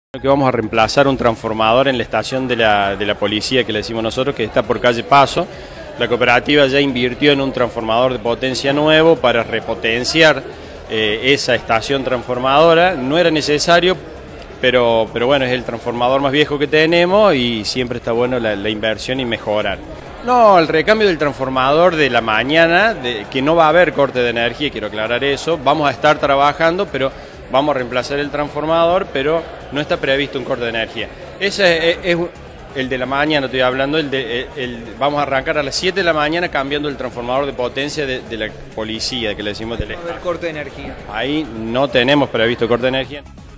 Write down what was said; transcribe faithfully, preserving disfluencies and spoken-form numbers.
Que vamos a reemplazar un transformador en la estación de la, de la policía que le decimos nosotros, que está por calle Paso. La cooperativa ya invirtió en un transformador de potencia nuevo para repotenciar eh, esa estación transformadora. No era necesario, pero, pero bueno, es el transformador más viejo que tenemos y siempre está bueno la, la inversión y mejorar. No, el recambio del transformador de la mañana, de, que no va a haber corte de energía, quiero aclarar eso, vamos a estar trabajando, pero vamos a reemplazar el transformador, pero no está previsto un corte de energía. Ese es, es, es el de la mañana, estoy hablando, el de, el, vamos a arrancar a las siete de la mañana cambiando el transformador de potencia de, de la policía, que le decimos de la... Va a haber corte de energía. Ahí no tenemos previsto corte de energía.